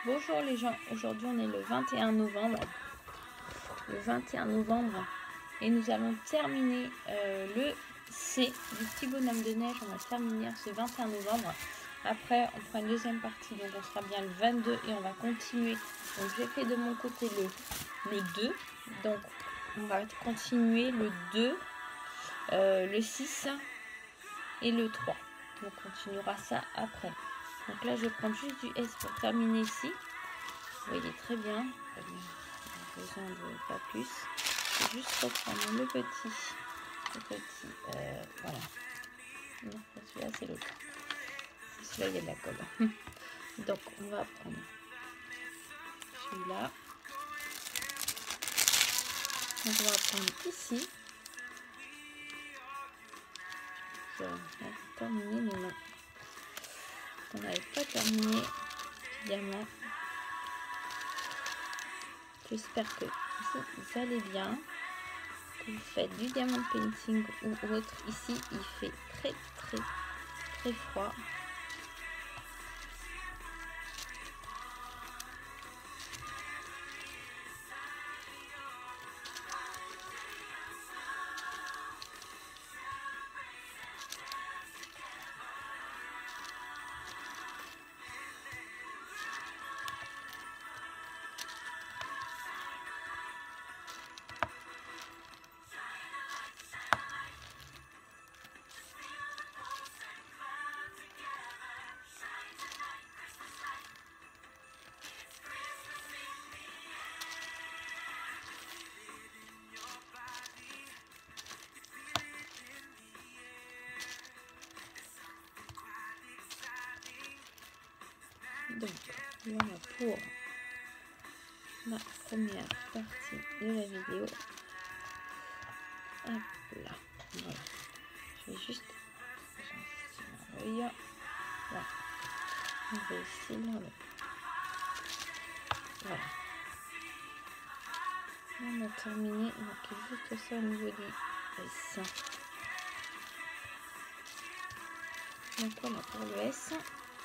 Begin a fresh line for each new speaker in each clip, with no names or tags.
Bonjour les gens, aujourd'hui on est le 21 novembre. Le 21 novembre et nous allons terminer le C du petit bonhomme de neige. On va terminer ce 21 novembre. Après on fera une deuxième partie, donc on sera bien le 22 et on va continuer. Donc j'ai fait de mon côté le 2. Donc on va continuer le 2, le 6 et le 3. On continuera ça après. Donc là je vais prendre juste du S pour terminer ici. Vous voyez très bien. Besoin de pas plus. Je vais juste reprendre le petit. Voilà. Non, celui-là c'est l'autre. Celui-là il y a de la colle. Donc on va prendre celui-là. Donc on va prendre ici. On a terminé, mais non. On n'avait pas terminé. Diamant. J'espère que vous allez bien. Que vous faites du diamond painting ou autre. Ici il fait très froid. Donc, voilà pour ma première partie de la vidéo. Hop là, voilà. Je vais juste voilà. On va ici l'enlever. Voilà. On a terminé. Il manque juste ça au niveau du S. Donc voilà pour le S.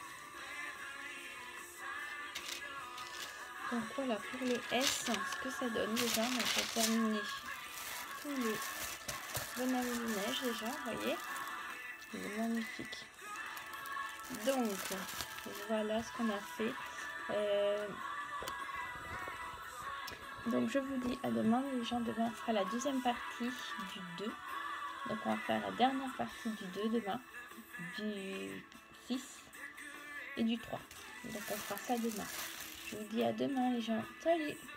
Donc voilà pour le S, ce que ça donne déjà. On a terminé tous les bonhommes de neige déjà, vous voyez. Il est magnifique. Donc voilà ce qu'on a fait. Donc je vous dis à demain les gens. Demain on fera la deuxième partie du 2. Donc on va faire la dernière partie du 2 demain, du 6 et du 3. Donc on fera ça demain. Je vous dis à demain les gens. Salut!